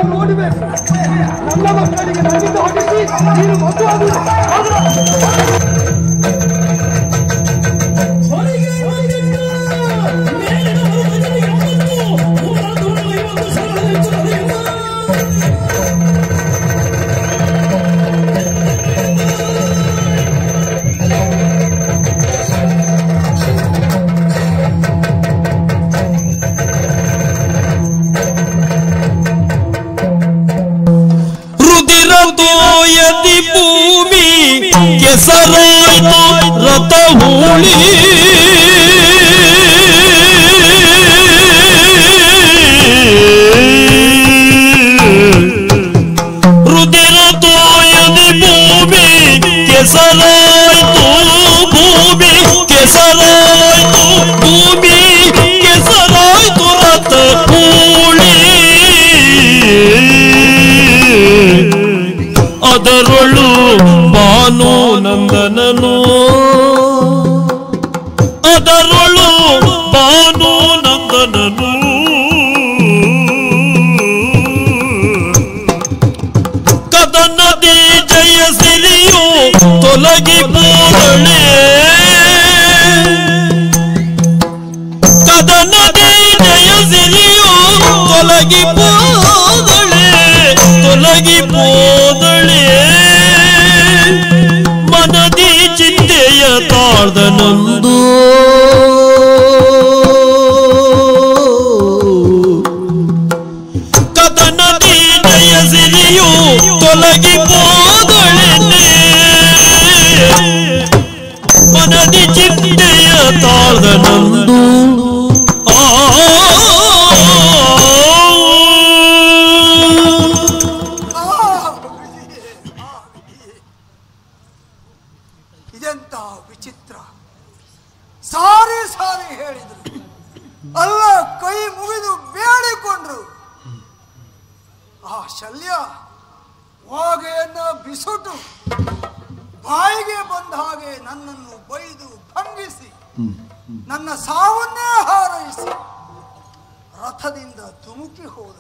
ನೋಡಬೇಕು. ನನ್ನ ಮಕ್ಕಳಿಗೆ ನನ್ನಿಂದ ಹೊಡಿಸಿ ನೀನು ಮದುವಾಗುವುದು. ಯದಿ ಭೂಮಿ ಕೆಸರಾಯ್ತು ರಥ ಹೂಳಿ ರುದಿರ ತೋಯದಿ ಭೂಮಿ ಕೆಸರಾಯ್ತು ಭೂಮಿ ಕೆಸರಾಯ್ತು ಭೂಮಿ ಕೆಸರಾಯ್ತು ರಥ ಹೂಳಿ ಅದರೊಳು ಭಾನು ನಂದನನು ಅದರೊಳು ಭಾನು ನಂದನನು ಕದನದಿ ಜಯಸಿರಿಯು ತೊಲಗಿ ಪೋದಳೆ ಕದನದಿ ಜಯಸಿರಿಯು ತೊಲಗಿ ಪೋದಳೆ ತೊಲಗಿ ಪೋದಳೆ ಮನದಿ ಚಿಂತೆಯ ತಾಳ್ದನೊಂದು ಕದನದಿ ಜಯಸಿರಿಯು ತೊಲಗಿ ಪೋದಳೆ ಮನದಿ ಚಿಂತೆಯ ತಾಳ್ದನೊಂದು ಇದೆಂತ ವಿಚಿತ್ರ. ಸಾರಿ ಸಾರಿ ಹೇಳಿದ್ರು, ಅಲ್ಲ ಕೈ ಮುಗಿದು ಬೇಡಿಕೊಂಡ್ರು. ಆ ಶಲ್ಯ ಹೊಗೆಯನ್ನ ಬಿಸುಟು ಬಾಯಿಗೆ ಬಂದ ಹಾಗೆ ನನ್ನನ್ನು ಬೈದು ಭಂಗಿಸಿ ನನ್ನ ಸಾವನ್ನೇ ಹಾರೈಸಿ ರಥದಿಂದ ಧುಮುಕಿ ಹೋದ.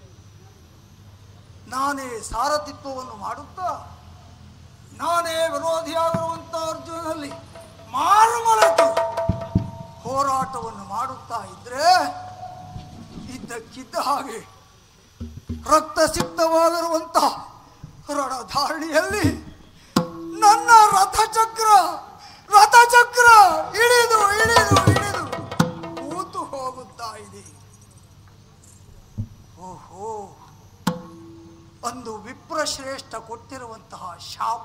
ನಾನೇ ಸಾರಥಿತ್ವವನ್ನು ಮಾಡುತ್ತಾ ನಾನೇ ವಿರೋಧಿಯಾಗಿರುವಂತ ಅರ್ಜುನಲ್ಲಿ ಮಾರುಮರೆತು ಹೋರಾಟವನ್ನು ಮಾಡುತ್ತಾ ಇದ್ರೆ ಇದ್ದಕ್ಕಿದ್ದ ಹಾಗೆ ರಕ್ತಸಿಕ್ತವಾಗಿರುವಂತಹ ರಣಧಾರಣಿಯಲ್ಲಿ ನನ್ನ ರಥಚಕ್ರ ಇಳಿದು ಇಳಿದು ಇಳಿದು ಕೂತು ಹೋಗುತ್ತಾ ಇದೆ. ಓಹೋ, ಅಂದು ವಿಪ್ರಶ್ರೇಷ್ಠ ಕೊಟ್ಟಿರುವಂತಹ ಶಾಪ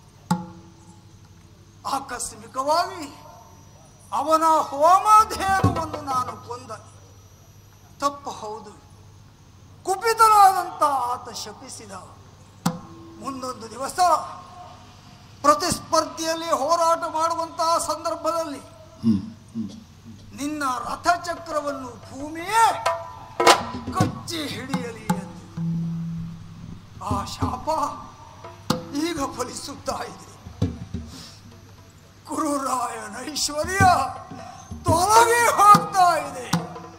ಆಕಸ್ಮಿಕವಾಗಿ ಅವನ ಹೋಮಧೇನುವನ್ನು ನಾನು ಕೊಂದ. ತಪ್ಪು ಹೌದು. ಕುಪಿತನಾದಂತ ಆತ ಶಪಿಸಿದ. ಮುಂದೊಂದು ದಿವಸ ಪ್ರತಿಸ್ಪರ್ಧಿಯಲ್ಲಿ ಹೋರಾಟ ಮಾಡುವಂತಹ ಸಂದರ್ಭದಲ್ಲಿ ನಿನ್ನ ರಥಚಕ್ರವನ್ನು ಭೂಮಿಯೇ ಕಚ್ಚಿ ಹಿಡಿಯಲಿ ಎಂದು ಆ ಶಾಪ ಈಗ ಫಲಿಸುತ್ತಾ ಇದೆ. ಕುರುರಾಯನ ಐಶ್ವರ್ಯ ತೊಲಗಿ ಹೋಗ್ತಾ ಇದೆ.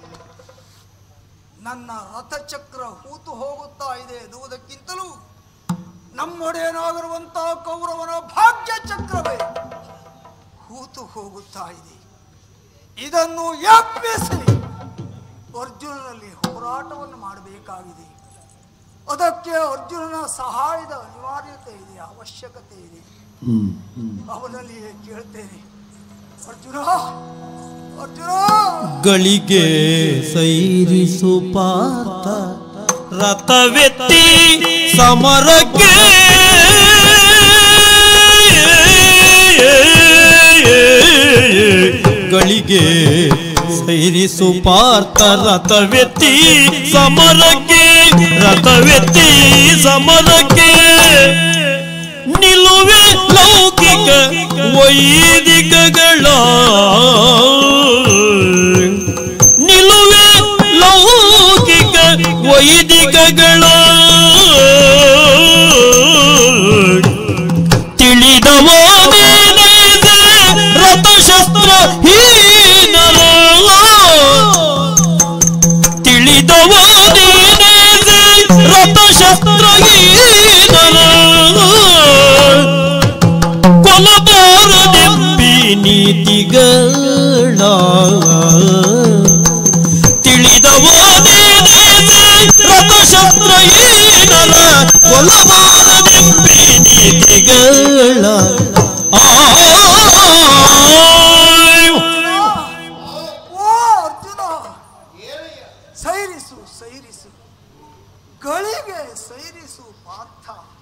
ನನ್ನ ರಥಚಕ್ರ ಹೂತು ಹೋಗುತ್ತಾ ಇದೆ ಎನ್ನುವುದಕ್ಕಿಂತಲೂ ನಮ್ಮೊಡೆಯನಾಗಿರುವಂತಹ ಕೌರವನ ಭಾಗ್ಯ ಚಕ್ರವೇ ಹೂತು ಹೋಗುತ್ತಾ ಇದೆ. ಇದನ್ನು ಎಬ್ಬಿಸಿ ಅರ್ಜುನನಲ್ಲಿ ಹೋರಾಟವನ್ನು ಮಾಡಬೇಕಾಗಿದೆ. ಅದಕ್ಕೆ ಅರ್ಜುನನ ಸಹಾಯದ ಅನಿವಾರ್ಯತೆ ಇದೆ, ಅವಶ್ಯಕತೆ ಇದೆ. ಅವನಲ್ಲಿಯೇ ಕೇಳ್ತೇನೆ, ಅರ್ಜುನ ಅರ್ಜುನ. ಗಳಿಗೆ ಸೈರಿಸು ಪಾತ ರಥವೆತ್ತಿ ಸಮರಕ್ಕೆ ಗಳಿಗೆ ಸೈರಿಸು ಪಾರ್ಥ ರಥವೆತ್ತಿ ಸಮರಕ್ಕೆ ರಥವೆತ್ತಿ ಸಮರಕ್ಕೆ ನಿಲುವೆ ಲೌಕಿಕ ವೈದಿಕಗಳ ನಿಲುವೆ ಲೌಕಿಕ ವೈದಿಕಗಳ ತಿಳಿದವಾದೇನೆ ರಥಶಸ್ತ್ರ ಹೀನರ ತಿಳಿದವಾದೇನೆ ಶಸ್ತ್ರಹೀನರ ಕೊಲಬಾರದೆಂಬಿ ನೀತಿಗಳ ಓ ಅರ್ಜುನ, ಸೈರಿಸು ಸೈರಿಸು, ಗಳಿಗೆ ಸೈರಿಸು ಪಾರ್ಥ.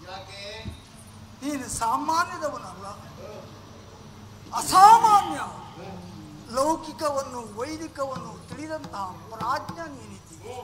ನೀನು ಸಾಮಾನ್ಯದವನಲ್ಲ, ಅಸಾಮಾನ್ಯ. ಲೌಕಿಕವನ್ನು ವೈದಿಕವನ್ನು ತಿಳಿದಂತಹ ಪ್ರಾಜ್ಞ ನೀನಿದ್ದೀವಿ.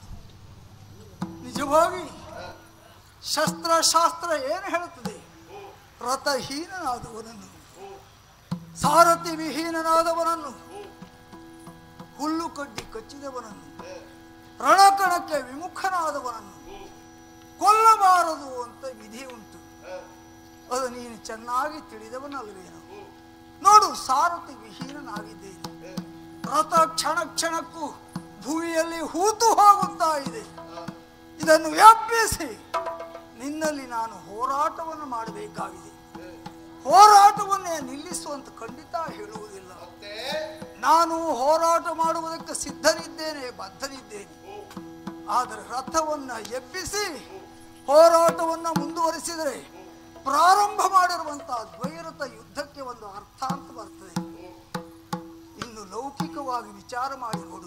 ನಿಜವಾಗಿ ಶಸ್ತ್ರಶಾಸ್ತ್ರ ಏನು ಹೇಳುತ್ತದೆ? ರಥಹೀನನಾದವನನ್ನು, ಸಾರಥಿ ವಿಹೀನನಾದವನನ್ನು, ಹುಲ್ಲು ಕಡ್ಡಿ ಕಚ್ಚಿದವನನ್ನು, ರಣಕಣಕ್ಕೆ ವಿಮುಖನಾದವನನ್ನು ಕೊಲ್ಲಬಾರದು ಅಂತ ವಿಧಿ ಉಂಟು. ಅದು ನೀನು ಚೆನ್ನಾಗಿ ತಿಳಿದವನಲ್ವೇನು? ನೋಡು, ಸಾರಥಿ ವಿಹೀನನಾಗಿದ್ದೇನೆ. ರಥ ಕ್ಷಣ ಕ್ಷಣಕ್ಕೂ ಭೂಮಿಯಲ್ಲಿ ಹೂತು ಹೋಗುತ್ತಾ ಇದೆ. ಇದನ್ನು ಎಬ್ಬಿಸಿ ನಿನ್ನಲ್ಲಿ ನಾನು ಹೋರಾಟವನ್ನು ಮಾಡಬೇಕಾಗಿದೆ. ಹೋರಾಟವನ್ನೇ ನಿಲ್ಲಿಸುವಂತ ಖಂಡಿತ ಹೇಳುವುದಿಲ್ಲ. ನಾನು ಹೋರಾಟ ಮಾಡುವುದಕ್ಕೆ ಸಿದ್ಧನಿದ್ದೇನೆ, ಬದ್ಧನಿದ್ದೇನೆ. ಆದರೆ ರಥವನ್ನ ಎಬ್ಬಿಸಿ ಹೋರಾಟವನ್ನ ಮುಂದುವರಿಸಿದರೆ ಪ್ರಾರಂಭ ಮಾಡಿರುವಂತಹ ದ್ವೈರಥ ಯುದ್ಧಕ್ಕೆ ಒಂದು ಅರ್ಥ ಅಂತ ಬರ್ತದೆ. ಇನ್ನು ಲೌಕಿಕವಾಗಿ ವಿಚಾರ ಮಾಡಿ ನೋಡು.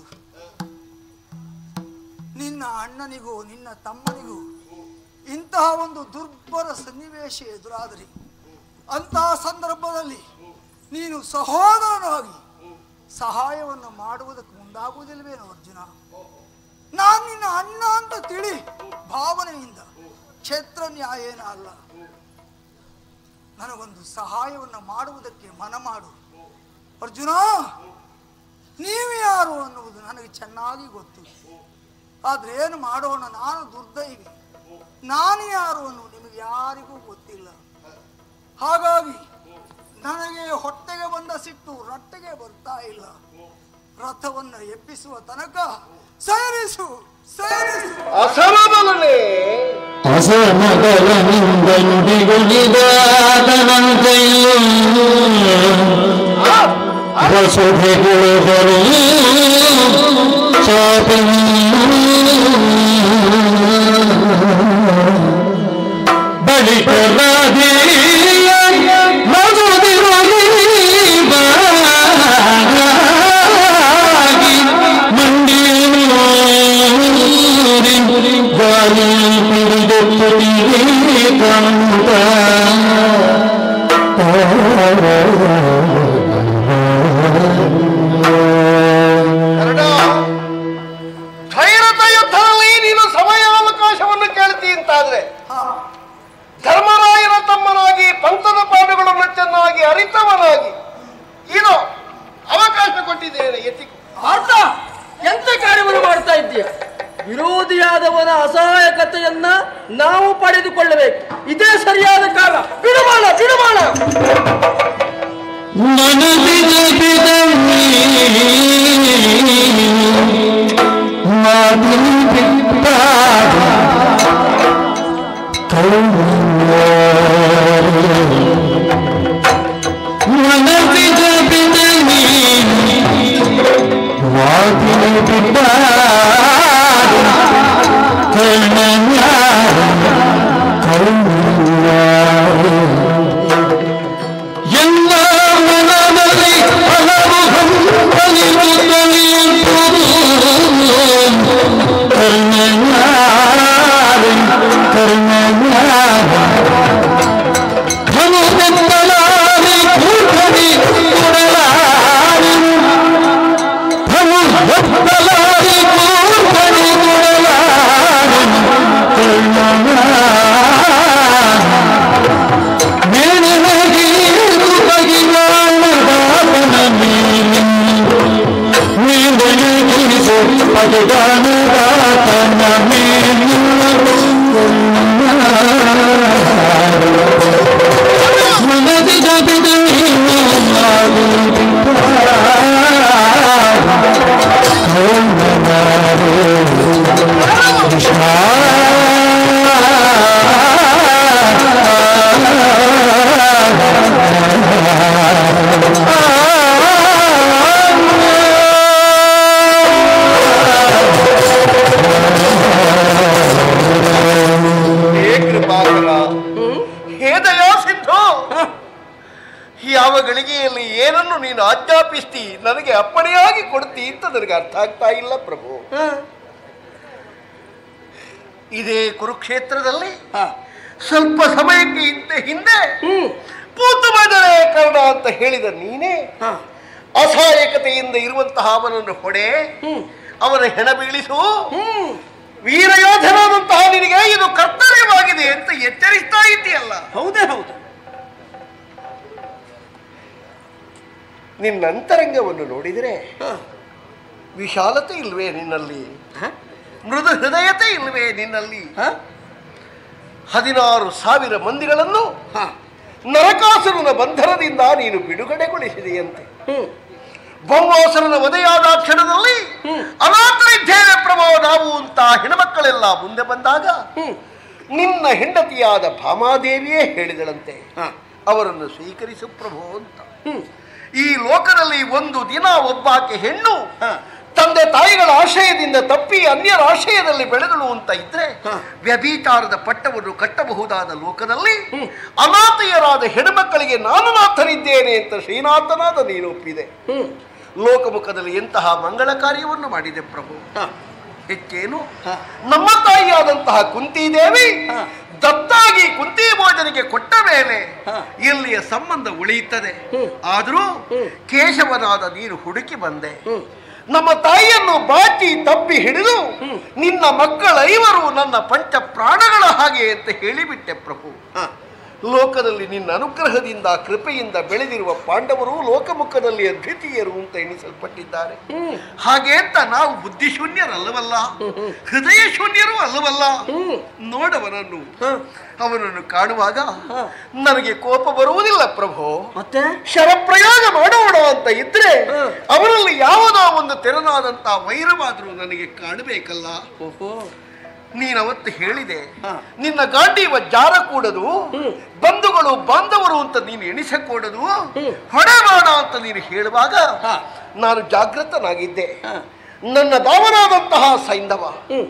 ನಿನ್ನ ಅಣ್ಣನಿಗೂ ನಿನ್ನ ತಮ್ಮನಿಗೂ ಇಂತಹ ಒಂದು ದುರ್ಬಲ ಸನ್ನಿವೇಶ ಎದುರಾದರೆ ಅಂತಹ ಸಂದರ್ಭದಲ್ಲಿ ನೀನು ಸಹೋದರನಾಗಿ ಸಹಾಯವನ್ನು ಮಾಡುವುದಕ್ಕೆ ಮುಂದಾಗುವುದಿಲ್ಲವೇನೋ ಅರ್ಜುನ? ನಾನು ನಿನ್ನ ಅಣ್ಣ ಅಂತ ತಿಳಿ ಭಾವನೆಯಿಂದ, ಕ್ಷೇತ್ರ ನ್ಯಾಯೇನ ಅಲ್ಲ. ನನಗೊಂದು ಸಹಾಯವನ್ನು ಮಾಡುವುದಕ್ಕೆ ಮನ ಮಾಡು ಅರ್ಜುನ. ನೀವು ಯಾರು ಅನ್ನುವುದು ನನಗೆ ಚೆನ್ನಾಗಿ ಗೊತ್ತು. ಆದ್ರೆ ಏನು ಮಾಡೋಣ? ನಾನು ದುರ್ದೈವಿ. ನಾನು ಯಾರು ಅನ್ನುವುದು ನಿಮಗೆ ಯಾರಿಗೂ ಗೊತ್ತಿಲ್ಲ. ಹಾಗಾಗಿ ನನಗೆ ಹೊಟ್ಟೆಗೆ ಬಂದ ಸಿಟ್ಟು ರಟ್ಟೆಗೆ ಬರ್ತಾ ಇಲ್ಲ. ರಥವನ್ನು ಎಬ್ಬಿಸುವ ತನಕ ಸೈರಿಸು ಸೈರಿಸು. ಅಸಮದಲನಿಂದ ನುಡಿಗಳಿದಾದನಂತೆಯೂ ವಸುಧೆಗಳು ಬರು ಚಾಪಿ ಬಳಿಕ ರಾಧೆ ಧೈರ್ಯದ ಯುದ್ಧದಲ್ಲಿ ನೀನು ಸಮಯಾವಕಾಶವನ್ನು ಕೇಳ್ತಿ ಅಂತಾದ್ರೆ ಧರ್ಮರಾಯನ ತಮ್ಮನಾಗಿ ಪಂಥದ ಪಾಠಗಳನ್ನು ಚೆನ್ನಾಗಿ ಅರಿತವನಾಗಿ ಏನೋ ಅವಕಾಶ ಕೊಟ್ಟಿದ್ದೇನೆ. ಎತ್ತಿಕೊ ಅರ್ಥ ಎಂತ ಕಾರ್ಯವನ್ನು ಮಾಡ್ತಾ ಇದ್ದೀಯ? ವಿರೋಧಿಯಾದವನ ಅಸಹಾಯಕತೆಯನ್ನ ನಾವು ಪಡೆದುಕೊಳ್ಳಬೇಕು. ಇದೇ ಸರಿಯಾದ ಕಾಲ. ಬಿಡುಮಾಡ ಬಿಡುಮಾಡ. ಕರ್ಣ ಅಂತ ನನಗೆ ಅರ್ಥ ಆಗ್ತಾ ಇಲ್ಲ ಪ್ರಭು. ಇದೇ ಕುರುಕ್ಷೇತ್ರದಲ್ಲಿ ಸ್ವಲ್ಪ ಸಮಯಕ್ಕೆ ಹಿಂದೆ ಪೂತು ಬದಲೇ ಕರ್ಣ ಅಂತ ಹೇಳಿದ ನೀನೇ ಅಸಹಾಯಕತೆಯಿಂದ ಇರುವಂತಹ ಅವನನ್ನು ಹೊಡೆ, ಅವನ ಹೆಣ ಬೀಳಿಸು, ವೀರಯೋಧನಾದಂತಹ ನಿನಗೆ ಇದು ಕರ್ತವ್ಯವಾಗಿದೆ ಅಂತ ಎಚ್ಚರಿಸ್ತಾ ಇದ್ದೀಯಲ್ಲ. ಹೌದೇ ಹೌದು. ನಿನ್ನ ಅಂತರಂಗವನ್ನು ನೋಡಿದರೆ ವಿಶಾಲತೆ ಇಲ್ವೇ ನಿನ್ನಲ್ಲಿ? ಮೃದು ಹೃದಯತೆ ಇಲ್ವೇ ನಿನ್ನಲ್ಲಿ? 16,000 ಮಂದಿಗಳನ್ನು ನರಕಾಸುರನ ಬಂಧನದಿಂದ ನೀನು ಬಿಡುಗಡೆಗೊಳಿಸಿದೆಯಂತೆ. ಭೌಮಾಸುರನ ವಧೆಯಾದ ಕ್ಷಣದಲ್ಲಿ ಅನಾಥರಿದ್ದೇವೆ ಪ್ರಭೋ ನಾವು ಅಂತ ಹೆಣ್ಮಕ್ಕಳೆಲ್ಲ ಮುಂದೆ ಬಂದಾಗ ನಿನ್ನ ಹೆಂಡತಿಯಾದ ಭಾಮಾದೇವಿಯೇ ಹೇಳಿದಳಂತೆ, ಅವರನ್ನು ಸ್ವೀಕರಿಸು ಪ್ರಭೋ ಅಂತ. ಈ ಲೋಕದಲ್ಲಿ ಒಂದು ದಿನ ಒಬ್ಬಾಕೆ ಹೆಣ್ಣು ತಂದೆ ತಾಯಿಗಳ ಆಶ್ರಯದಿಂದ ತಪ್ಪಿ ಅನ್ಯರ ಆಶ್ರಯದಲ್ಲಿ ಬೆಳೆದಳು ಅಂತ ಇದ್ರೆ ವ್ಯಭಿಚಾರದ ಪಟ್ಟವನ್ನು ಕಟ್ಟಬಹುದಾದ ಲೋಕದಲ್ಲಿ ಅನಾಥೆಯರಾದ ಹೆಣ್ಮಕ್ಕಳಿಗೆ ನಾನು ನಾಥನಿದ್ದೇನೆ ಅಂತ ಶ್ರೀನಾಥನಾದ ನೀನು ಒಪ್ಪಿದೆ. ಲೋಕಮುಖದಲ್ಲಿ ಎಂತಹ ಮಂಗಳ ಕಾರ್ಯವನ್ನು ಮಾಡಿದೆ ಪ್ರಭು. ಹೆಚ್ಚೇನು, ನಮ್ಮ ತಾಯಿಯಾದಂತಹ ಕುಂತಿದೇವಿ ದತ್ತಾಗಿ ಕುಂತಿ ಭೋಜನಿಗೆ ಕೊಟ್ಟ ಮೇಲೆ ಇಲ್ಲಿಯ ಸಂಬಂಧ ಉಳಿಯುತ್ತದೆ. ಆದರೂ ಕೇಶವನಾದ ನೀನು ಹುಡುಕಿ ಬಂದೆ, ನಮ್ಮ ತಾಯಿಯನ್ನು ಬಾಚಿ ತಪ್ಪಿ ಹಿಡಿದು ನಿನ್ನ ಮಕ್ಕಳೈವರು ನನ್ನ ಪಂಚ ಪ್ರಾಣಗಳ ಹಾಗೆ ಅಂತ ಹೇಳಿಬಿಟ್ಟೆ ಪ್ರಭು. ಲೋಕದಲ್ಲಿ ನಿನ್ನ ಅನುಗ್ರಹದಿಂದ ಕೃಪೆಯಿಂದ ಬೆಳೆದಿರುವ ಪಾಂಡವರು ಲೋಕಮುಖದಲ್ಲಿ ಅದ್ವಿತೀಯರು ಅಂತ ಎಣಿಸಲ್ಪಟ್ಟಿದ್ದಾರೆ. ಹಾಗೆ ಅಂತ ನಾವು ಬುದ್ಧಿಶೂನ್ಯರಲ್ಲವಲ್ಲ, ಹೃದಯ ಶೂನ್ಯರು ಅಲ್ಲವಲ್ಲ. ನೋಡವನನ್ನು, ಅವನನ್ನು ಕಾಣುವಾಗ ನನಗೆ ಕೋಪ ಬರುವುದಿಲ್ಲ ಪ್ರಭು. ಮತ್ತೆ ಶರಪ್ರಯೋಗ ಮಾಡೋಣ ಅಂತ ಇದ್ರೆ ಅವರಲ್ಲಿ ಯಾವುದೋ ಒಂದು ತೆರನಾದಂತಹ ವೈರವಾದರೂ ನನಗೆ ಕಾಣಬೇಕಲ್ಲ. ನೀನವತ್ತು ಹೇಳಿದೆ ನಿನ್ನ ಗಾಂಡೀವ ಜಾರ ಕೂಡದು, ಬಂಧುಗಳು ಬಾಂಧವರು ಅಂತ ನೀನು ಎಣಿಸಕೂಡದು, ಹೊಡೆಮಾಡ ಅಂತ ನೀನು ಹೇಳುವಾಗ ನಾನು ಜಾಗೃತನಾಗಿದ್ದೆ. ನನ್ನ ಭಾವನಾದಂತಹ ಸೈಂಧವ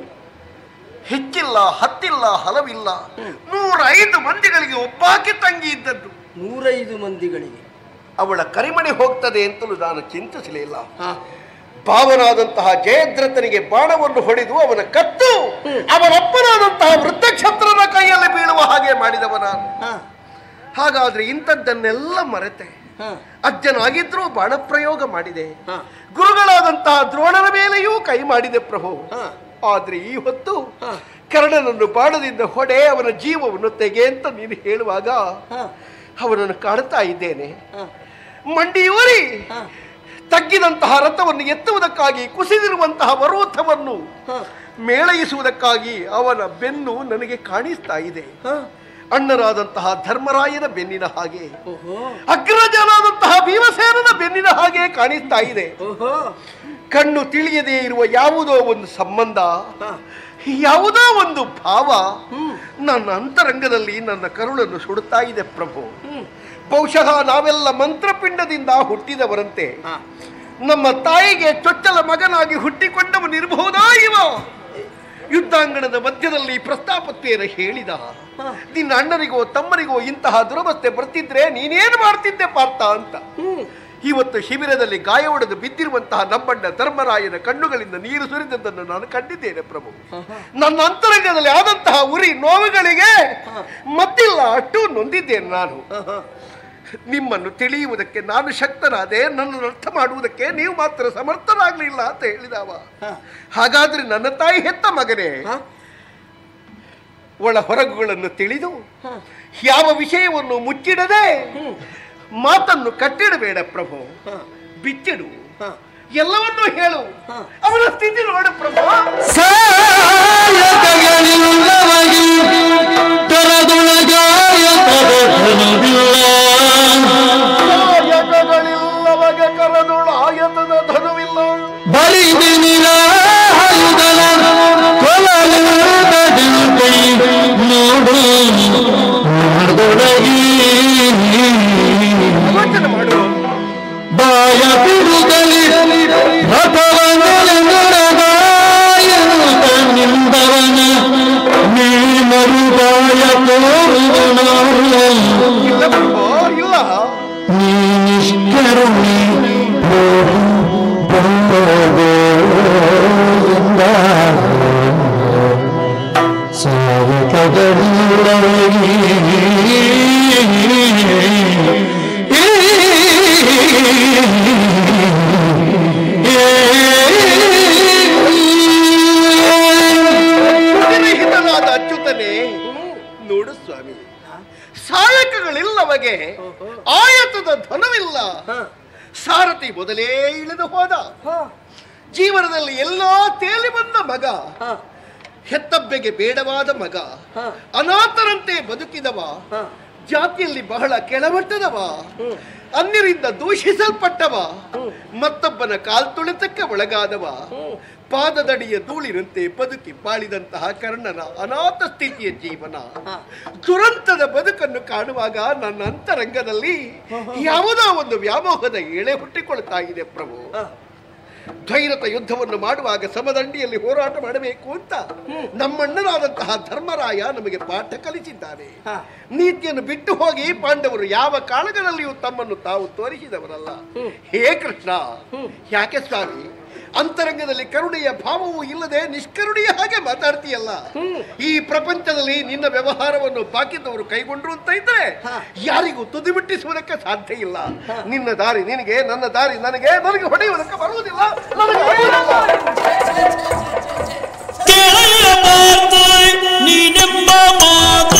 ಹೆಚ್ಚಿಲ್ಲ, ಹತ್ತಿಲ್ಲ, ಹಲವಿಲ್ಲ, 105 ಮಂದಿಗಳಿಗೆ ಒಬ್ಬಾಕಿ ತಂಗಿ ಇದ್ದದ್ದು. 105 ಮಂದಿಗಳಿಗೆ ಅವಳ ಕರಿಮಣಿ ಹೋಗ್ತದೆ ಅಂತಲೂ ನಾನು ಚಿಂತಿಸಲಿಲ್ಲ. ಭಾವನಾದಂತಹ ಜಯದ್ರಥನಿಗೆ ಬಾಣವನ್ನು ಹೊಡೆದು ಅವನ ಕತ್ತು ಅವನಪ್ಪನಾದಂತಹ ವೃತ್ತಕ್ಷತ್ರನ ಕೈಯಲ್ಲಿ ಬೀಳುವ ಹಾಗೆ ಮಾಡಿದವ ನಾನು. ಹಾಗಾದ್ರೆ ಇಂಥದ್ದನ್ನೆಲ್ಲ ಮರೆತೆ ಅಜ್ಜನಾಗಿದ್ರೂ ಬಾಣ ಪ್ರಯೋಗ ಮಾಡಿದೆ. ಗುರುಗಳಾದಂತಹ ದ್ರೋಣನ ಮೇಲೆಯೂ ಕೈ ಮಾಡಿದೆ ಪ್ರಭು. ಆದ್ರೆ ಈ ಹೊತ್ತು ಕರ್ಣನನ್ನು ಬಾಣದಿಂದ ಹೊಡೆ ಅವನ ಜೀವವನ್ನು ತೆಗೆ ಅಂತ ನೀನು ಹೇಳುವಾಗ ಅವನನ್ನು ಕಾಣ್ತಾ ಇದ್ದೇನೆ. ಮಂಡಿಯೂರಿ ತಗ್ಗಿದಂತಹ ರಥವನ್ನು ಎತ್ತುವುದಕ್ಕಾಗಿ ಕುಸಿದಿರುವಂತಹ ವರೋಥವನ್ನು ಮೇಳೈಸುವುದಕ್ಕಾಗಿ ಅವನ ಬೆನ್ನು ನನಗೆ ಕಾಣಿಸ್ತಾ ಇದೆ. ಅಣ್ಣರಾದಂತಹ ಧರ್ಮರಾಯನ ಬೆನ್ನಿನ ಹಾಗೆ, ಅಗ್ರಜನಾದಂತಹ ಭೀಮಸೇನನ ಬೆನ್ನಿನ ಹಾಗೆ ಕಾಣಿಸ್ತಾ ಇದೆ. ಕಣ್ಣು ತಿಳಿಯದೇ ಇರುವ ಯಾವುದೋ ಒಂದು ಸಂಬಂಧ, ಯಾವುದೋ ಒಂದು ಭಾವ ನನ್ನ ಅಂತರಂಗದಲ್ಲಿ ನನ್ನ ಕರುಳನ್ನು ಸುಡುತ್ತಾ ಇದೆ ಪ್ರಭು. ಬಹುಶಃ ನಾವೆಲ್ಲ ಮಂತ್ರಪಿಂಡದಿಂದ ಹುಟ್ಟಿದವರಂತೆ ನಮ್ಮ ತಾಯಿಗೆ ಚೊಚ್ಚಲ ಮಗನಾಗಿ ಹುಟ್ಟಿಕೊಂಡವನಿರಬಹುದಾ ಇವ? ಯುದ್ಧಾಂಗಣದ ಮಧ್ಯದಲ್ಲಿ ಪ್ರಸ್ತಾಪತ್ತೆಯನ್ನು ಹೇಳಿದ. ನಿನ್ನ ಅಣ್ಣನಿಗೋ ತಮ್ಮನಿಗೋ ಇಂತಹ ದುರವಸ್ಥೆ ಬರ್ತಿದ್ರೆ ನೀನೇನು ಮಾಡ್ತಿದ್ದೆ ಪಾರ್ಥ ಅಂತ. ಇವತ್ತು ಶಿಬಿರದಲ್ಲಿ ಗಾಯ ಹೊಡೆದು ಬಿದ್ದಿರುವಂತಹ ನಮ್ಮಣ್ಣ ಧರ್ಮರಾಯನ ಕಣ್ಣುಗಳಿಂದ ನೀರು ಸುರಿದದ್ದನ್ನು ನಾನು ಕಂಡಿದ್ದೇನೆ ಪ್ರಭು. ನನ್ನ ಅಂತರಂಗದಲ್ಲಿ ಆದಂತಹ ಉರಿ ನೋವುಗಳಿಗೆ ಮತ್ತಿಲ್ಲ, ಅಷ್ಟು ನೊಂದಿದ್ದೇನೆ ನಾನು. ನಿಮ್ಮನ್ನು ತಿಳಿಯುವುದಕ್ಕೆ ನಾನು ಶಕ್ತನಾದೆ, ನನ್ನನ್ನು ಅರ್ಥ ಮಾಡುವುದಕ್ಕೆ ನೀವು ಮಾತ್ರ ಸಮರ್ಥರಾಗಲಿಲ್ಲ ಅಂತ ಹೇಳಿದವ. ಹಾಗಾದ್ರೆ ನನ್ನ ತಾಯಿ ಹೆತ್ತ ಮಗನೇ, ಒಳ ಹೊರಗುಗಳನ್ನು ತಿಳಿದು ಯಾವ ವಿಷಯವನ್ನು ಮುಚ್ಚಿಡದೆ ಮಾತನ್ನು ಕಟ್ಟಿಡಬೇಡ ಪ್ರಭು, ಬಿಚ್ಚಿಡು, ಎಲ್ಲವನ್ನೂ ಹೇಳು. ಅವನ ಸ್ಥಿತಿ ನೋಡು ಪ್ರಭು. ಸಾಯಕಗಳಿಲ್ಲವಗೆ ಕರದುಳ ಆಯತದ ಧನುವಿಲ್ಲ, ಆಲೋಚನೆ ಮಾಡು. ಬಾಯ ಬಿರುಗಲಿ ರಥವನ ನಿಂದವನ ಹಿತನಾದ ಅಚ್ಯುತನೇ, ನೋಡು ಸ್ವಾಮಿ, ಸಹಾಯಕಗಳಿಲ್ಲವಗೆ ಆಯತದ ಧನವಿಲ್ಲ. ಸಾರಥಿ ಮೊದಲೇ ಇಳಿದು ಹೋದ. ಜೀವನದಲ್ಲಿ ಎಲ್ಲೋ ತೇಲಿ ಬಂದ ಮಗ, ಹೆತ್ತಬ್ಬೆಗೆ ಬೇಡವಾದ ಮಗ, ಅನಾಥರಂತೆ ಬದುಕಿದವ, ಜಾತಿಯಲ್ಲಿ ಬಹಳ ಕೆಳಮಟ್ಟದವ, ಅನ್ಯರಿಂದ ದೂಷಿಸಲ್ಪಟ್ಟವ, ಮತ್ತೊಬ್ಬನ ಕಾಲ್ತುಳಿತಕ್ಕೆ ಒಳಗಾದವ, ಪಾದದಡಿಯ ಧೂಳಿನಂತೆ ಬದುಕಿ ಬಾಳಿದಂತಹ ಕರ್ಣನ ಅನಾಥ ಸ್ಥಿತಿಯ ಜೀವನ, ದುರಂತದ ಬದುಕನ್ನು ಕಾಣುವಾಗ ನನ್ನ ಅಂತರಂಗದಲ್ಲಿ ಯಾವುದೋ ಒಂದು ವ್ಯಾಮೋಹದ ಎಳೆ ಹುಟ್ಟಿಕೊಳ್ತಾ ಇದೆ ಪ್ರಭು. ಧೈರ್ಯದ ಯುದ್ಧವನ್ನು ಮಾಡುವಾಗ ಸಮದಂಡಿಯಲ್ಲಿ ಹೋರಾಟ ಮಾಡಬೇಕು ಅಂತ ನಮ್ಮಣ್ಣನಾದಂತಹ ಧರ್ಮರಾಯ ನಮಗೆ ಪಾಠ ಕಲಿಸಿದ್ದಾನೆ. ನೀತಿಯನ್ನು ಬಿಟ್ಟು ಹೋಗಿ ಪಾಂಡವರು ಯಾವ ಕಾಳಗದಲ್ಲಿಯೂ ತಮ್ಮನ್ನು ತಾವು ತೋರಿಸಿದವರಲ್ಲ. ಹೇ ಕೃಷ್ಣ, ಯಾಕೆ ಸ್ವಾಮಿ ಅಂತರಂಗದಲ್ಲಿ ಕರುಣೆಯ ಭಾವವೂ ಇಲ್ಲದೆ ನಿಷ್ಕರುಣೆಯ ಹಾಗೆ ಮಾತಾಡ್ತೀಯಲ್ಲ? ಈ ಪ್ರಪಂಚದಲ್ಲಿ ನಿನ್ನ ವ್ಯವಹಾರವನ್ನು ಬಾಕಿದವರು ಕೈಗೊಂಡ್ರು ಅಂತ ಇದ್ರೆ ಯಾರಿಗೂ ತುದಿ ಮುಟ್ಟಿಸುವುದಕ್ಕೆ ಸಾಧ್ಯ ಇಲ್ಲ. ನಿನ್ನ ದಾರಿ ನಿನಗೆ, ನನ್ನ ದಾರಿ ನನಗೆ, ನನಗೆ ಹೊಡೆಯುವುದಕ್ಕೆ ಬರುವುದಿಲ್ಲ, ನನಗೆ ನೀನೆಂಬ ಮಾತು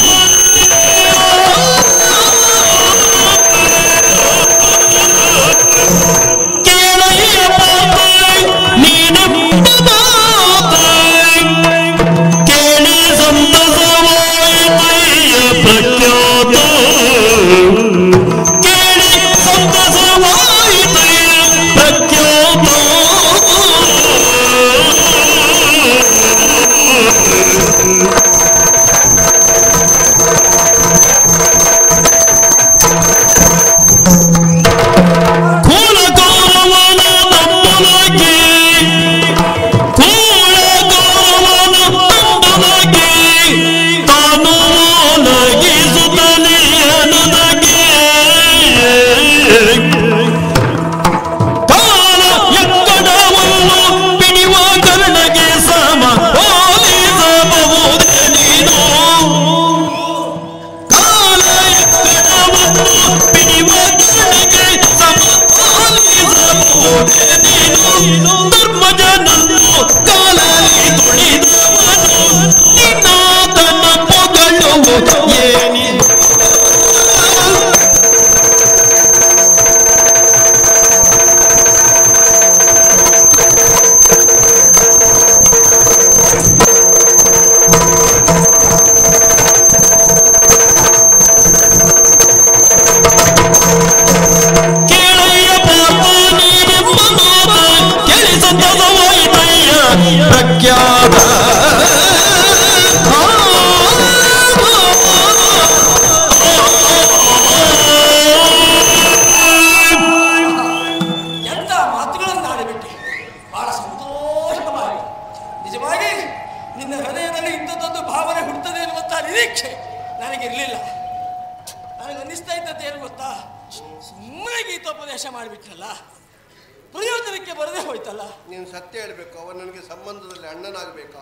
ಪ್ರಯೋಜನಕ್ಕೆ ಬರದೆ ಹೋಯ್ತಲ್ಲ. ನೀನು ಸತ್ಯ ಹೇಳ್ಬೇಕು, ಅವ ನನಗೆ ಸಂಬಂಧದಲ್ಲಿ ಅಣ್ಣನಾಗಬೇಕಾ?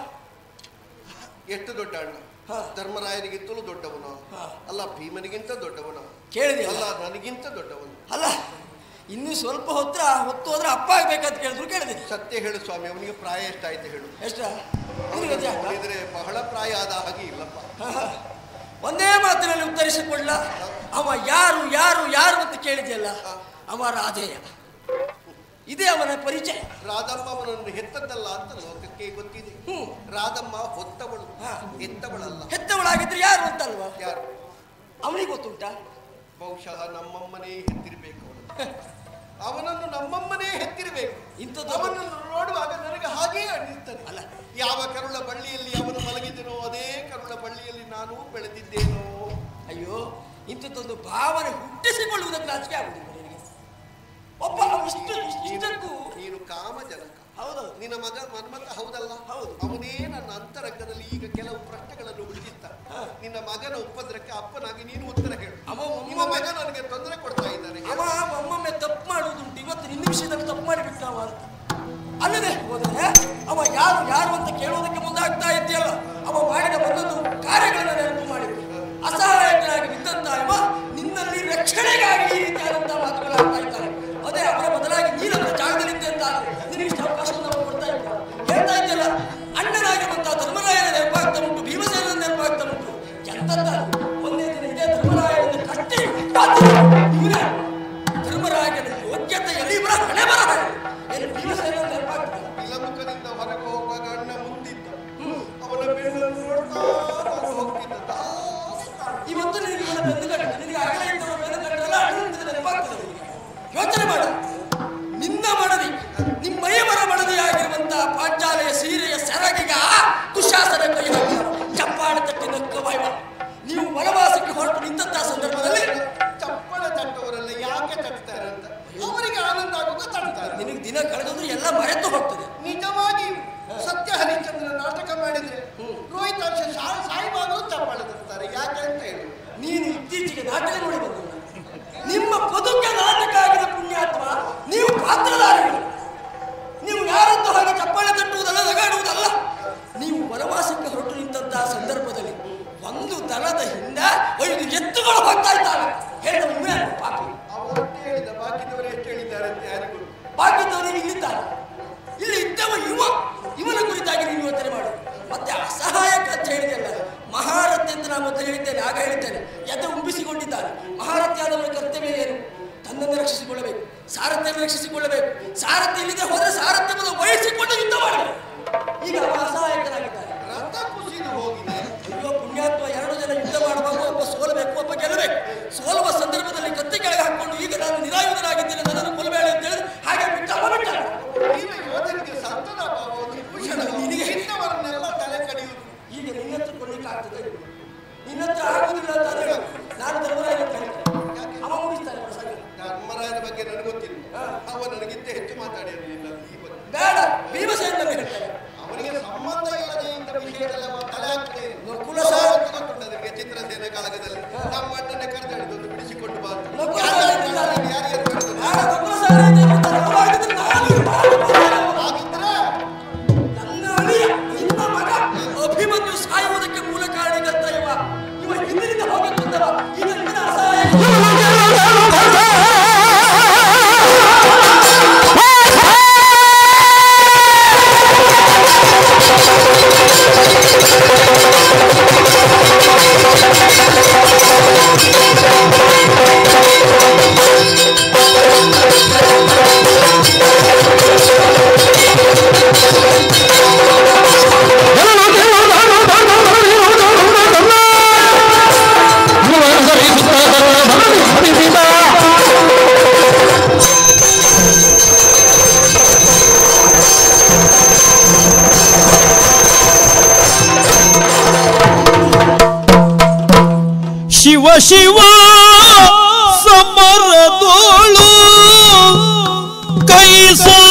ಎಷ್ಟು ದೊಡ್ಡ ಅಣ್ಣ? ಧರ್ಮರಾಯನಿಗಿಂತಲೂ ದೊಡ್ಡವನು ಅಲ್ಲ, ಭೀಮನಿಗಿಂತ ದೊಡ್ಡವನು ಕೇಳಿದೆ ಅಲ್ಲ, ನನಗಿಂತ ದೊಡ್ಡವನು ಅಲ್ಲ. ಇನ್ನು ಸ್ವಲ್ಪ ಹೊತ್ತು ಹೋದ್ರೆ ಅಪ್ಪ ಆಗ್ಬೇಕಂತ ಕೇಳಿದ್ರು ಕೇಳಿದೆ. ಸತ್ಯ ಹೇಳು ಸ್ವಾಮಿ, ಅವನಿಗೆ ಪ್ರಾಯ ಎಷ್ಟಾಯ್ತು ಹೇಳು? ಎಷ್ಟ ನೋಡಿದ್ರೆ ಬಹಳ ಪ್ರಾಯ ಆದ ಹಾಗೆ ಇಲ್ಲಪ್ಪ. ಒಂದೇ ಮಾತಿನಲ್ಲಿ ಉತ್ತರಿಸಿಕೊಳ್ಳ. ಅವ ಯಾರು ಯಾರು ಯಾರು ಅಂತ ಕೇಳಿದೆಯಲ್ಲ, ಅವ ರಾಧೇಯ. ಇದೇ ಅವನ ಪರಿಚಯ. ರಾಧಮ್ಮ ಅವನನ್ನು ಹೆತ್ತದ್ದಲ್ಲ ಅಂತ ಲೋಕಕ್ಕೆ ಗೊತ್ತಿದೆ. ರಾಧಮ್ಮ ಹೊತ್ತವಳು, ಹೆತ್ತವಳಲ್ಲ. ಹೆತ್ತವಳಾಗಿದ್ರೆ ಯಾರು ಅಂತಲ್ವಾ? ಯಾರು ಅವನಿಗೆ ಗೊತ್ತುಂಟ? ಬಹುಶಃ ನಮ್ಮಮ್ಮನೇ ಹೆತ್ತಿರ್ಬೇಕು ಅವನನ್ನು ನಮ್ಮಮ್ಮನೇ ಹೆತ್ತಿರಬೇಕು. ಇಂಥದ್ದು ಅವನನ್ನು ನೋಡುವಾಗ ನನಗೆ ಹಾಗೇ ಅನ್ನಿಸ್ತದೆ. ಅಲ್ಲ, ಯಾವ ಕರುಳ ಬಳ್ಳಿಯಲ್ಲಿ ಅವನು ಮಲಗಿದನೋ ಅದೇ ಕರುಳ ಬಳ್ಳಿಯಲ್ಲಿ ನಾನು ಬೆಳೆದಿದ್ದೇನೋ. ಅಯ್ಯೋ, ಇಂಥದ್ದೊಂದು ಭಾವನೆ ಹುಟ್ಟಿಸಿಕೊಳ್ಳುವುದಕ್ಕೆ ನಾಚಿಕೆ ಆಗುವುದಿಲ್ಲ ನಿನಗೆ? ಒಬ್ಬ ಇಷ್ಟಕ್ಕೂ ನೀನು ಕಾಮಜನಕ. ಹೌದು, ನಿನ್ನ ಮಗ ಮನ್ಮಥ ಹೌದಲ್ಲ? ಹೌದು. ಅವನೇ ನನ್ನ ಅಂತರಂಗದಲ್ಲಿ ಈಗ ಕೆಲವು ಪ್ರಶ್ನೆಗಳನ್ನು ಉಳಿದಿತ್ತ. ನಿನ್ನ ಮಗನ ಉಪದ್ರಕ್ಕೆ ಅಪ್ಪನಾಗಿ ನೀನು ಉತ್ತರ ಹೇಳು. ನಿಮ್ಮ ಮಗ ನನಗೆ ತೊಂದರೆ ಕೊಡ್ತಾ ಇದ್ದಾನೆ. ಅವ ಒಮ್ಮೊಮ್ಮೆ ತಪ್ಪು ಮಾಡುವುದುಂಟು. ಇವತ್ತು ನಿನ್ನ ವಿಷಯದಲ್ಲಿ ತಪ್ಪು ಮಾಡಿಬಿಟ್ಟವ ಅಂತ ಅಲ್ಲದೆ ಹೋದರೆ ಅವ ಯಾರು ಯಾರು ಅಂತ ಕೇಳುವುದಕ್ಕೆ ಮುಂದಾಗ್ತಾ ಇದ್ದೀಯಲ್ಲ, ಅವ ಮಾಡಿದ ಒಂದೊಂದು ಕಾರ್ಯಗಳನ್ನು ನೆನಪು ಮಾಡಿ ಇವತ್ತು ನಿನಗೆ ಇವನ ಬೆನ್ನುಗಟ್ಟು, ನಿನಗೆ ಅಗಲ ಇದ್ದವ ಬೆನ್ನುಗಟ್ಟಲ್ಲ, ಅಡುತ್ತಿದ್ದ ನೆನಪಾಗ್ತದೆ ನಿನಗೆ. ಯೋಚನೆ ಮಾಡ, ನಿನ್ನ ಮಡದಿ, ನಿಮ್ಮಯ್ಯವರ ಮಡದಿಯಾಗಿರುವಂತಹ ಪಾಂಚಾಲೆಯ ಸೀರೆಯ ಸೆರಗಿಗ ದುಶಾಸನ ಕೈ ಹಾಕಿ ಚಪ್ಪಾಳೆ ತಟ್ಟಿ ನಕ್ಕ ವಾಯುವ. ನೀವು ವನವಾಸಕ್ಕೆ ಹೊರಟು ನಿಂತಹ ಸಂದರ್ಭದಲ್ಲಿ ಚಪ್ಪಳೆ ತಟ್ಟುವರೆಲ್ಲ ಯಾಕೆ ತಟ್ತಾರೆ ಅಂತ ಅವರಿಗೆ ಆನಂದ ಆಗುವಾಗ ತಟ್ತಾರೆ. ನಿನಗೆ ದಿನ ಕಳೆದಂದ್ರೆ ಎಲ್ಲ ಮರೆತು ಹೋಗ್ತದೆ. ನಿಜವಾಗಿ ಸತ್ಯ ಹರಿಶ್ಚಂದ್ರ ನಾಟಕ ಮಾಡಿದ್ರೆ ರೋಹಿತಾಂಶ ಸಾಯಿಬಾಗಲು ಚಪ್ಪಾಳೆ ತಟ್ತಾರೆ. ಯಾಕೆ ಅಂತ ಹೇಳಿ ನೀನು ಇತ್ತೀಚೆಗೆ ನಾಟಕ ನೋಡಿ ಬಂದ, ನಿಮ್ಮ ಬದುಕ ನಾಟಕ ಆಗಿದ ಪುಣ್ಯಾತ್ಮ ನೀವು ಪಾತ್ರಧಾರಿಗಳು. ನೀವು ಯಾರದ್ದು ಹಾಗೆ ಚಪ್ಪಾಳೆ ತಟ್ಟುವುದಲ್ಲ, ನಗಾಡುವುದಲ್ಲ. ನೀವು ವನವಾಸಕ್ಕೆ ಹೊರಟು ನಿಂತಹ ಸಂದರ್ಭದಲ್ಲಿ ಒಂದು ದನದ ಹಿಂದ 5 ಎತ್ತುಗಳು ಹೋಗ್ತಾ ಇದ್ದಾವೆ. ಹೇಳಿದ ಉಮ್ಮೆ ಪಾಪಿ. ಅವರು ಹೇಳಿದ ಬಾಕಿದವರು ಎಷ್ಟು ಹೇಳಿದ್ದಾರೆ ಅಂತ ಯಾರಿಗೂ ಬಾಕಿದ್ದವರಿಗೆ ಇಲ್ಲಿದ್ದಾರೆ. ಇಲ್ಲಿ ಇದ್ದವ ಇವನ ಕುರಿತಾಗಿ ನೀವು ಯೋಚನೆ ಮಾಡು. ಮತ್ತೆ ಅಸಹಾಯಕ ಅಂತ ಹೇಳಿದೆಲ್ಲ, ಮಹಾರಥಿ ಅಂತ ನಾನು ಮೊದಲು ಹೇಳಿದ್ದೇನೆ, ಆಗ ಹೇಳಿದ್ದೇನೆ. ಎದ್ದು ಉಂಬಿಸಿಕೊಂಡಿದ್ದಾನೆ. ಮಹಾರಥಿ ಆದವರ ಕರ್ತವ್ಯ ಏನು? ತನ್ನನ್ನು ರಕ್ಷಿಸಿಕೊಳ್ಳಬೇಕು, ಸಾರಥ್ಯವನ್ನು ರಕ್ಷಿಸಿಕೊಳ್ಳಬೇಕು. ಸಾರಥ್ಯ ಇಲ್ಲದೆ ಹೋದರೆ ಸಾರಥ್ಯವನ್ನು ವಹಿಸಿಕೊಂಡು ಯುದ್ಧ ಮಾಡಬೇಕು. ಈಗ ಅವ ಅಸಹಾಯಕನಾಗಿದ್ದಾನೆ. ರಥ ಕುಸಿದು ಹೋಗಿದೆ. ಅಯ್ಯೋ ಪುಣ್ಯಾತ್ಮ, 2 ಜನ ಯುದ್ಧ ಮಾಡುವಾಗ ಒಬ್ಬ ಸೋಲಬೇಕು, ಒಬ್ಬ ಗೆಲ್ಲಬೇಕು. ಸೋಲುವ ಸಂದರ್ಭದಲ್ಲಿ ಕತ್ತಿ ಕೆಳಗೆ ಹಾಕೊಂಡು ಈಗ ನಾನು ನಿರಾಯುಧನಾಗಿದ್ದೇನೆ, ನನ್ನನ್ನು ಕೊಲ್ಲಬೇಡ ಅಂತ ಹೇಳಿದ್ರೆ ಹಾಗೆ ಬಿಟ್ಟ ಬಿಟ್ಟ. ಈಗ ಯೋಧನಿಗೆ ಸಂತದ ಭಾವ ಒಂದು ಭೂಷಣ. ನಿನಗೆ ಇನ್ನವರನ್ನೆಲ್ಲ ತಲೆ ಕಡಿಯುವುದು. ಈಗ ನಿನ್ನ ಹತ್ರ ಕೊಡ್ಲಿಕ್ಕೆ ಆಗ್ತದೆ? ನಿನ್ನ ಹತ್ರ ಆಗುದಿಲ್ಲ ಅಂತ ಹೇಳಿ ನಾನು ಧರ್ಮರಾಯ ಅಂತ ಹೇಳ್ತೇನೆ. ಅವ ಮುಗಿಸ್ತಾನೆ ಪ್ರಸಂಗ. ಧರ್ಮರಾಯನ ಬಗ್ಗೆ ನನಗೆ ಗೊತ್ತಿಲ್ಲ. ಅವ ನನಗಿಂತ ಹೆಚ್ಚು ಮಾತಾಡಿರಲಿಲ್ಲ ಈ ಬಗ್ಗೆ. ಬೇಡ, ಭೀಮಸೇನ ಹೇಳ್ತಾರೆ. ಅವನಿಗೆ ಸಂಬಂಧ ಇಲ್ಲದೆ ಇಂಥ ವಿಷಯದಲ್ಲ ತಲೆ ಹಾಕ್ತೇನೆ. ನಕುಲ ಸಹ ಅದಕ್ಕೆ ಚಿತ್ರಸೇನ ಕಾಳಗದಲ್ಲಿ ನಮ್ಮ ಅಣ್ಣನ್ನೇ ಕರೆದೊಂದು ಬಿಡಿಸಿಕೊಂಡು ಬಾ. ನಕುಲ ಸಹ ಯಾರ್ಯಾರು ಕರೆದು ಬೇಡ, ನಕುಲ ಸಹ ಆಗಿದ್ರೆ ಹಾಗಿದ್ರೆ ನನ್ನ ಅಳಿಯ, ನಿನ್ನ ಮಗ ಅಭಿಮನ್ಯು ಸಾಯುವುದಕ್ಕೆ ಮೂಲ ಕಾರಣಗರ್ತ ಇವ ಹಿಂದಿನಿಂದ ಹೋಗುತ್ತಿದ್ದವ. ಈಗ ನಿನ್ನ ಅಸಹಾಯ ಶಿವ ಶಿವ ಸಮರದೋಳು ಕೈ